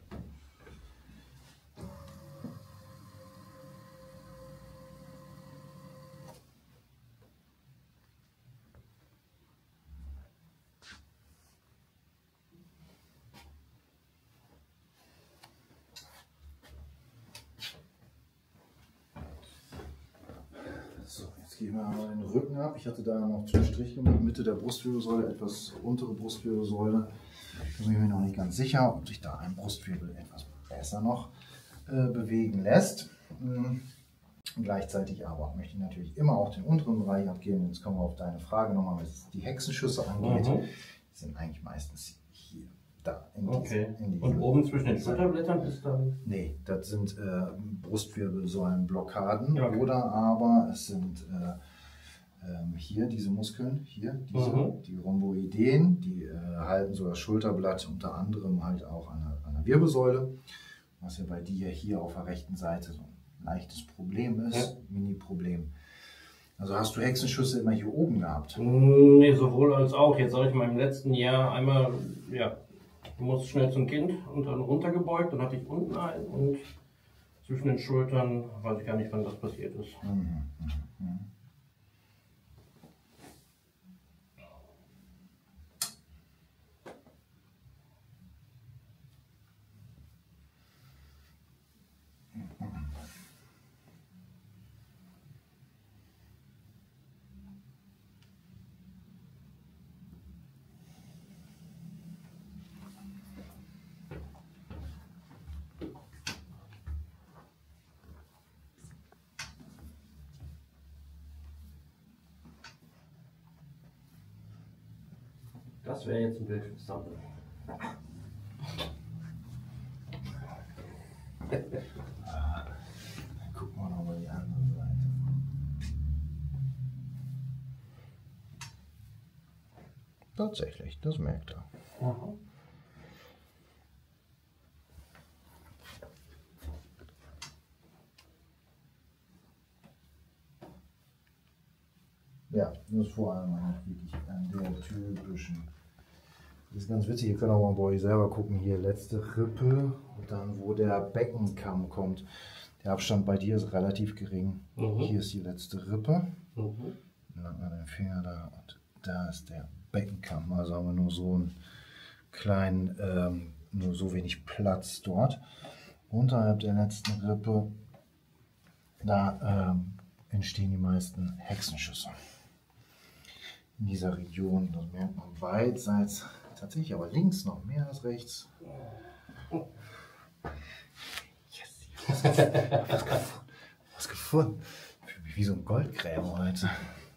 So, jetzt gehen wir mal den Rücken ab. Ich hatte da noch zwei Strich gemacht, Mitte der Brustwirbelsäule, etwas untere Brustwirbelsäule. Da bin ich mir noch nicht ganz sicher, ob sich da ein Brustwirbel etwas besser noch äh, bewegen lässt. Mhm. Gleichzeitig aber möchte ich natürlich immer auch den unteren Bereich abgehen. Jetzt kommen wir auf deine Frage nochmal, was die Hexenschüsse angeht. Mhm. Die sind eigentlich meistens hier, da. In okay. Diese, in Und oben zwischen den Schulterblättern ist dann? Nee, das sind äh, Brustwirbelsäulenblockaden, okay. oder aber es sind äh, ähm, hier diese Muskeln, hier, diese, mhm. die Rhomboideen, die äh, halten so das Schulterblatt unter anderem halt auch an der, an der Wirbelsäule, was ja bei dir hier auf der rechten Seite so ein leichtes Problem ist, ja. Mini-Problem. Also hast du Hexenschüsse immer hier oben gehabt? Nee, sowohl als auch. Jetzt sage ich mal im letzten Jahr einmal, ja, du musst schnell zum Kind und dann runtergebeugt, dann hatte ich unten einen und zwischen den Schultern weiß ich gar nicht, wann das passiert ist. Mhm, mhm. Das wäre jetzt ein Bild für Sammlung. Dann gucken wir noch mal die andere Seite. Tatsächlich, das merkt er. Aha. Ja, das ist vor allem wirklich an der typischen. Das ist ganz witzig, ihr könnt auch mal bei euch selber gucken, hier letzte Rippe und dann wo der Beckenkamm kommt. Der Abstand bei dir ist relativ gering. Mhm. Hier ist die letzte Rippe. Mhm. Dann hat man den Finger da und da ist der Beckenkamm. Also haben wir nur so einen kleinen, ähm, nur so wenig Platz dort. Unterhalb der letzten Rippe, da ähm, entstehen die meisten Hexenschüsse. In dieser Region, das merkt man beidseits, tatsächlich aber links noch mehr als rechts. Yes, was gefunden. Was gefunden. Was gefunden. Ich fühle mich wie so ein Goldgräber heute.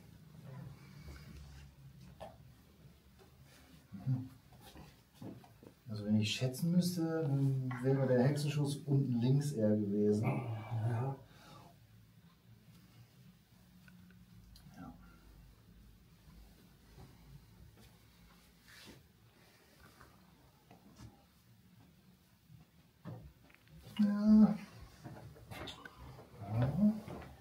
Also wenn ich schätzen müsste, dann wäre der Hexenschuss unten links eher gewesen. Ja. Ja. Ja.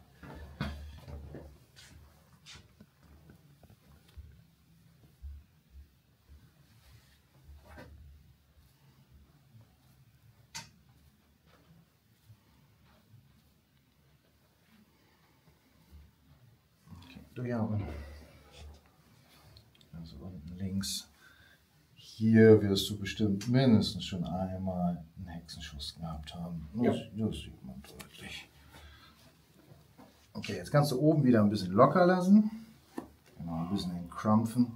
Okay, durchatmen. Also unten links. Hier wirst du bestimmt mindestens schon einmal einen Hexenschuss gehabt haben. Das, ja. Das sieht man deutlich. Okay, jetzt kannst du oben wieder ein bisschen locker lassen. Genau. ein bisschen entkrampfen.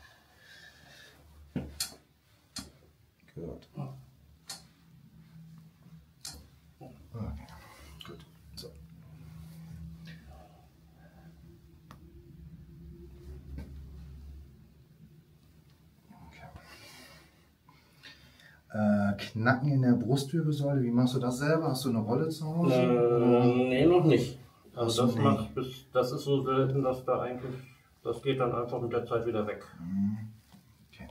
Gut. Okay, gut. So. Okay. Äh, Knacken in der Brustwirbelsäule, wie machst du das selber? Hast du eine Rolle zu Hause? Äh, nee, noch nicht. Also das, Nee. macht bis, das ist so selten, dass da eigentlich, das geht dann einfach mit der Zeit wieder weg. Okay.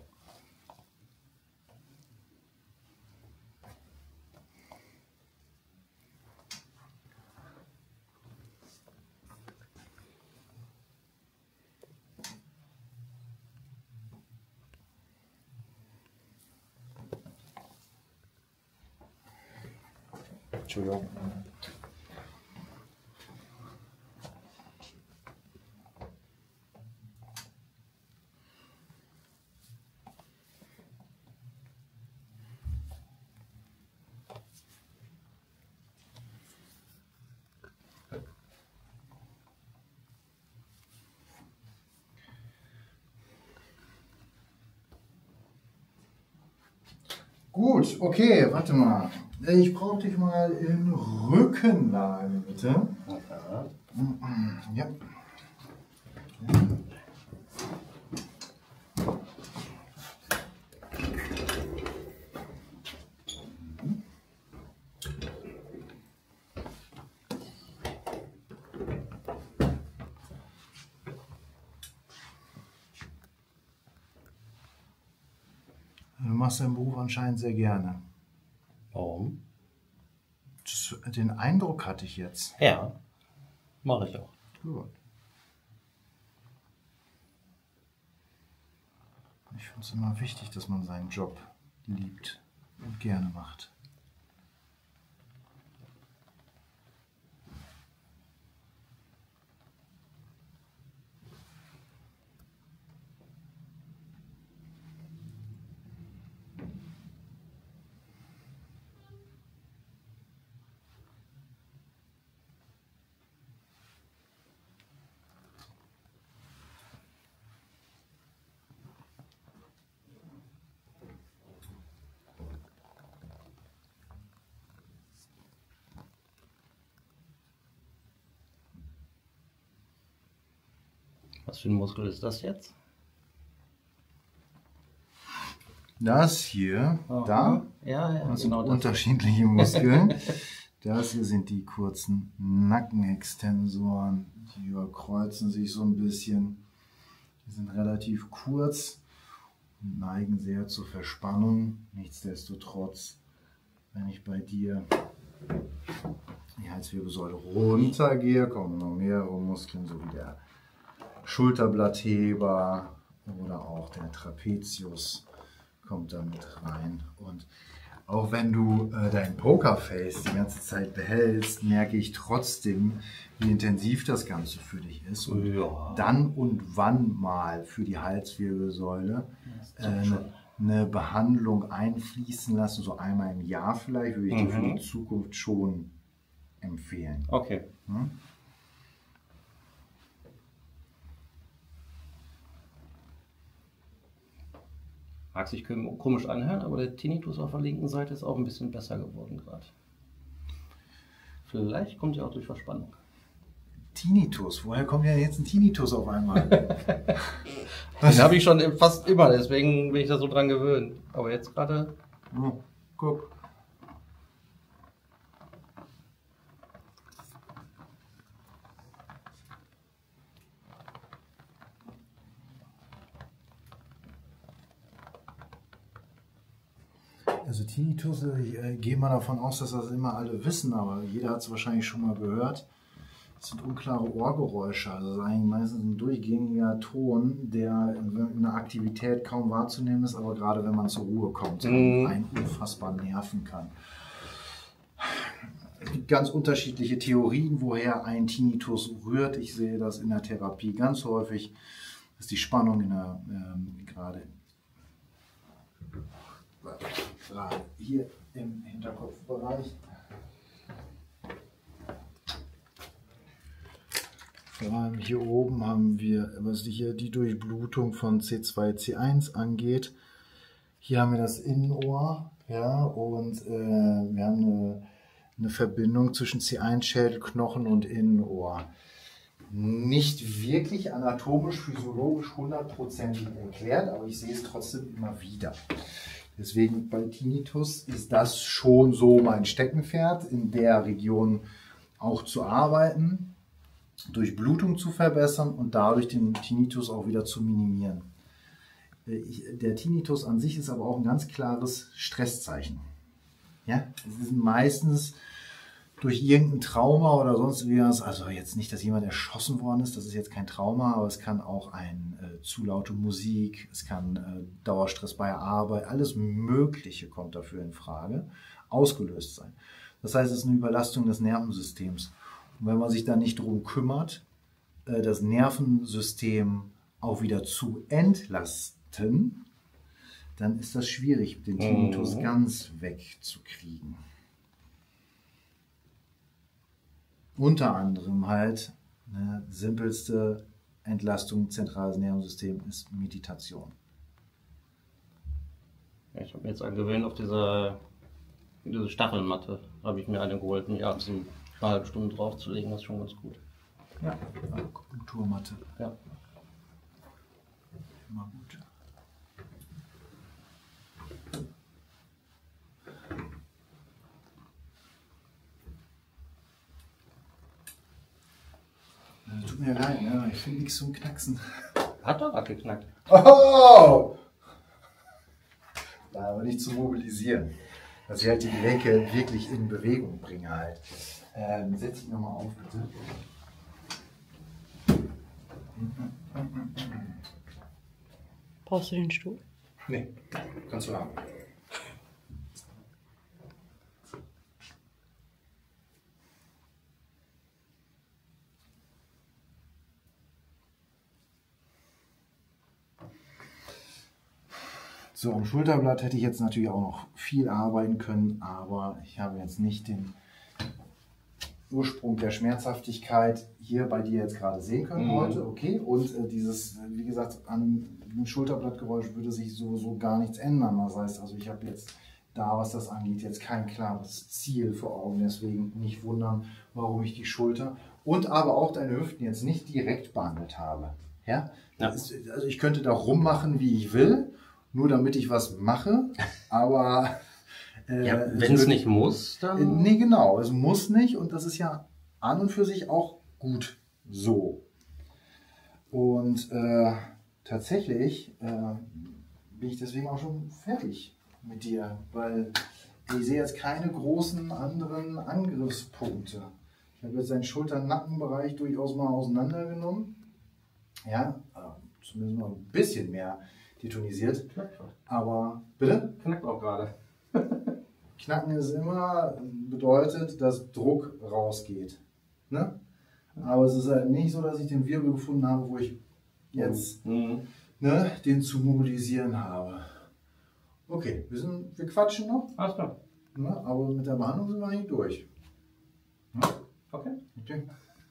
Entschuldigung. Gut, okay, warte mal. Ich brauche dich mal in Rückenlage, bitte. Ja. Du machst deinen Beruf anscheinend sehr gerne. Warum? Das, den Eindruck hatte ich jetzt. Ja, mache ich auch. Gut. Ich finde es immer wichtig, dass man seinen Job liebt und gerne macht. Was für ein Muskel ist das jetzt? Das hier, Aha. da, Ja, ja, das sind genau das. unterschiedliche Muskeln. Das hier sind die kurzen Nackenextensoren. Die überkreuzen sich so ein bisschen. Die sind relativ kurz und neigen sehr zur Verspannung. Nichtsdestotrotz, wenn ich bei dir die Halswirbelsäule runtergehe, kommen noch mehrere Muskeln, so wie der Schulterblattheber oder auch der Trapezius kommt da mit rein. Und auch wenn du äh, dein Pokerface die ganze Zeit behältst, merke ich trotzdem, wie intensiv das Ganze für dich ist. Und Ja. dann und wann mal für die Halswirbelsäule äh, eine, eine Behandlung einfließen lassen, so einmal im Jahr vielleicht, würde ich dir für Mhm. die Zukunft schon empfehlen. Okay. Hm? Mag sich komisch anhören, aber der Tinnitus auf der linken Seite ist auch ein bisschen besser geworden gerade. Vielleicht kommt ja auch durch Verspannung. Tinnitus, woher kommt denn jetzt ein Tinnitus auf einmal? Den habe ich schon fast immer, deswegen bin ich da so dran gewöhnt. Aber jetzt gerade. Oh, guck. Also Tinnitus, ich äh, gehe mal davon aus, dass das immer alle wissen, aber jeder hat es wahrscheinlich schon mal gehört. Das sind unklare Ohrgeräusche, also das ist eigentlich meistens ein durchgängiger Ton, der in der Aktivität kaum wahrzunehmen ist, aber gerade wenn man zur Ruhe kommt, Mhm. einen unfassbar nerven kann. Es gibt ganz unterschiedliche Theorien, woher ein Tinnitus rührt. Ich sehe das in der Therapie ganz häufig, dass die Spannung in der, ähm, gerade, gerade hier im Hinterkopfbereich Vor allem hier oben haben wir, was hier die Durchblutung von C zwei, C eins angeht. Hier haben wir das Innenohr, ja, und äh, wir haben eine, eine Verbindung zwischen C eins Schädelknochen und Innenohr. Nicht wirklich anatomisch, physiologisch hundertprozentig erklärt, aber ich sehe es trotzdem immer wieder. Deswegen bei Tinnitus ist das schon so mein Steckenpferd, in der Region auch zu arbeiten, Durchblutung zu verbessern und dadurch den Tinnitus auch wieder zu minimieren. Ich, der Tinnitus an sich ist aber auch ein ganz klares Stresszeichen. Ja? Es ist meistens durch irgendein Trauma oder sonst was, also jetzt nicht, dass jemand erschossen worden ist, das ist jetzt kein Trauma, aber es kann auch ein äh, zu laute Musik, es kann äh, Dauerstress bei der Arbeit, alles Mögliche kommt dafür in Frage, ausgelöst sein. Das heißt, es ist eine Überlastung des Nervensystems. Und wenn man sich da nicht drum kümmert, äh, das Nervensystem auch wieder zu entlasten, dann ist das schwierig, den Tinnitus mhm. ganz wegzukriegen. Unter anderem halt eine simpelste Entlastung zentrales Nervensystem ist Meditation. Ja, ich habe mir jetzt angewöhnt, auf diese, diese Stachelmatte habe ich mir eine geholt, mich abends eine halbe Stunde draufzulegen, das ist schon ganz gut. Ja, Akupunkturmatte. Ja. Immer gut. Tut mir leid, ne? Ich finde nichts zum Knacksen. Hat doch was geknackt. Oh! Da aber nicht zu mobilisieren. Dass ich halt die Gelenke wirklich in Bewegung bringe halt. Ähm, setz dich nochmal auf, bitte. Brauchst du den Stuhl? Nee, kannst du haben. So, am Schulterblatt hätte ich jetzt natürlich auch noch viel arbeiten können, aber ich habe jetzt nicht den Ursprung der Schmerzhaftigkeit hier bei dir jetzt gerade sehen können mhm. heute. Okay, und äh, dieses, wie gesagt, an dem Schulterblattgeräusch würde sich sowieso gar nichts ändern. Das heißt, also ich habe jetzt da, was das angeht, jetzt kein klares Ziel vor Augen. Deswegen nicht wundern, warum ich die Schulter und aber auch deine Hüften jetzt nicht direkt behandelt habe. Ja? Ja. Ist, also ich könnte da rummachen, wie ich will. Nur damit ich was mache, aber... Äh, ja, wenn es nicht muss, dann... Äh, nee, genau, es muss nicht und das ist ja an und für sich auch gut so. Und äh, tatsächlich äh, bin ich deswegen auch schon fertig mit dir, weil ich sehe jetzt keine großen anderen Angriffspunkte. Ich habe jetzt seinen Schulter-Nackenbereich durchaus mal auseinandergenommen. Ja, äh, zumindest mal ein bisschen mehr detonisiert. Aber, bitte? Knackt auch gerade. Knacken ist immer, bedeutet, dass Druck rausgeht. Ne? Aber es ist halt nicht so, dass ich den Wirbel gefunden habe, wo ich jetzt mhm. ne, den zu mobilisieren habe. Okay, wir, sind, wir quatschen noch. Alles klar. Ne, aber mit der Behandlung sind wir eigentlich durch. Ne? Okay. Okay.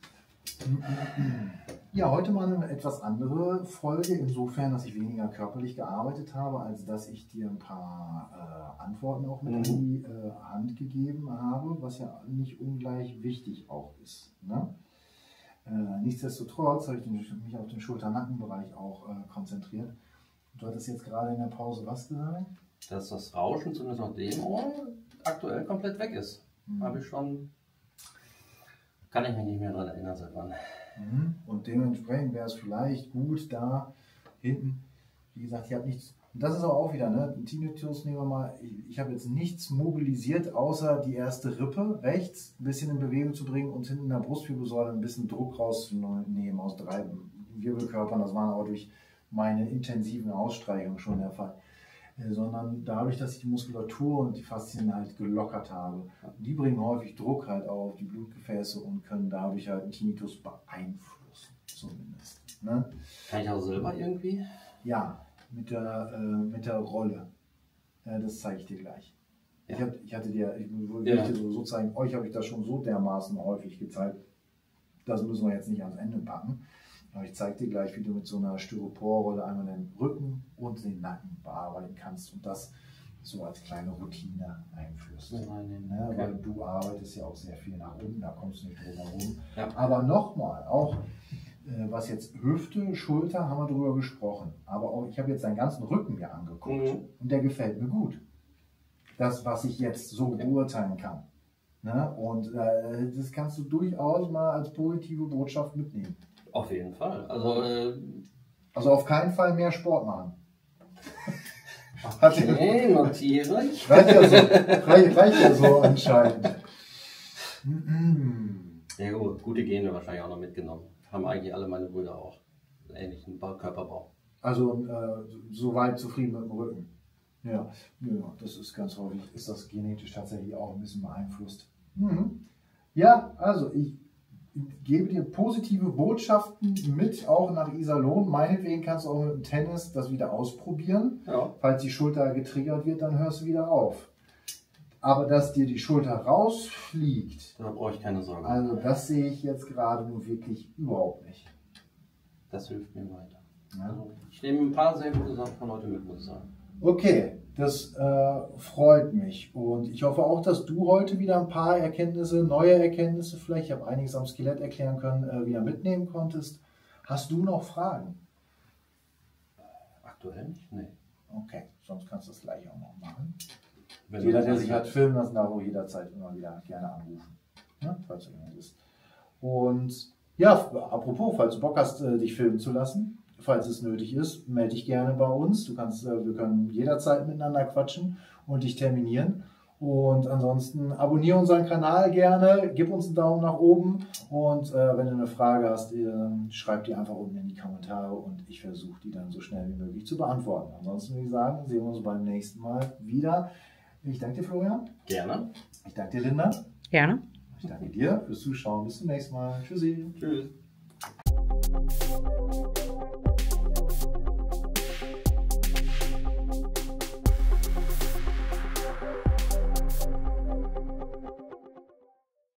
Ja, heute mal eine etwas andere Folge, insofern, dass ich weniger körperlich gearbeitet habe, als dass ich dir ein paar äh, Antworten auch mit mhm. in die äh, Hand gegeben habe, was ja nicht ungleich wichtig auch ist. Ne? Äh, nichtsdestotrotz habe ich den, mich auf den Schulter-Nackenbereich auch äh, konzentriert. Du hattest jetzt gerade in der Pause was gesagt? Dass das Rauschen zumindest auf dem Ohr aktuell komplett weg ist. Mhm. Habe ich schon... Kann ich mich nicht mehr daran erinnern, seit wann. Und dementsprechend wäre es vielleicht gut, da hinten, wie gesagt, ich habe nichts, und das ist aber auch wieder, ne, Tinnitus nehmen wir mal, ich, ich habe jetzt nichts mobilisiert, außer die erste Rippe rechts ein bisschen in Bewegung zu bringen und hinten in der Brustwirbelsäule ein bisschen Druck rauszunehmen aus drei Wirbelkörpern, das war aber durch meine intensiven Ausstreichungen schon der Fall. Sondern dadurch, dass ich die Muskulatur und die Faszien halt gelockert habe. Die bringen häufig Druck halt auf die Blutgefäße und können dadurch halt einen Tinnitus beeinflussen, zumindest. Ne? Kann ich auch selber irgendwie? Ja, mit der, äh, mit der Rolle. Äh, das zeige ich dir gleich. Ja. Ich, hab, ich hatte dir, ich will ja. dir so zeigen, euch habe ich das schon so dermaßen häufig gezeigt. das müssen wir jetzt nicht ans Ende packen. Aber ich zeige dir gleich, wie du mit so einer Styroporrolle einmal den Rücken und den Nacken bearbeiten kannst und das so als kleine Routine einführst. Nein, Ne? okay. Weil du arbeitest ja auch sehr viel nach oben, da kommst du nicht drum herum. Ja. Aber nochmal, auch äh, was jetzt Hüfte, Schulter, haben wir drüber gesprochen. Aber auch, ich habe jetzt deinen ganzen Rücken mir angeguckt Mhm. und der gefällt mir gut. Das, was ich jetzt so Okay. beurteilen kann. Ne? Und äh, das kannst du durchaus mal als positive Botschaft mitnehmen. Auf jeden Fall. Also, äh, Also auf keinen Fall mehr Sport machen. Hat ja- okay, notiere ich. reicht, ja so, reicht, reicht ja so anscheinend. Mhm. Ja gut, gute Gene wahrscheinlich auch noch mitgenommen. Haben eigentlich alle meine Brüder auch. Einen ähnlichen Bau- Körperbau. Also äh, soweit zufrieden mit dem Rücken. Ja. Ja, das ist ganz häufig, ist das genetisch tatsächlich auch ein bisschen beeinflusst. Mhm. Ja, also ich gebe dir positive Botschaften mit, auch nach Iserlohn. Meinetwegen kannst du auch mit dem Tennis das wieder ausprobieren. Ja. Falls die Schulter getriggert wird, dann hörst du wieder auf. Aber dass dir die Schulter rausfliegt, Da brauche ich keine Sorge. also das sehe ich jetzt gerade nun wirklich überhaupt nicht. Das hilft mir weiter. Ja. Also, ich nehme ein paar sehr gute Sachen von heute mit, muss ich sagen. Okay, das äh, freut mich und ich hoffe auch, dass du heute wieder ein paar Erkenntnisse, neue Erkenntnisse vielleicht, ich habe einiges am Skelett erklären können, äh, wieder mitnehmen konntest. Hast du noch Fragen? Aktuell nicht? Nee. Okay, sonst kannst du das gleich auch noch machen. Wenn Jeder, du der das sich hat filmen lassen, darf auch jederzeit immer wieder gerne anrufen, ne? Falls irgendwas ist. Und ja, apropos, falls du Bock hast, äh, dich filmen zu lassen, falls es nötig ist, melde dich gerne bei uns. Du kannst, äh, wir können jederzeit miteinander quatschen und dich terminieren. Und ansonsten abonniere unseren Kanal gerne, gib uns einen Daumen nach oben und äh, wenn du eine Frage hast, äh, schreib die einfach unten in die Kommentare und ich versuche die dann so schnell wie möglich zu beantworten. Ansonsten würde ich sagen, sehen wir uns beim nächsten Mal wieder. Ich danke dir, Florian. Gerne. Ich danke dir, Linda. Gerne. Ich danke dir fürs Zuschauen. Bis zum nächsten Mal. Tschüssi. Tschüss.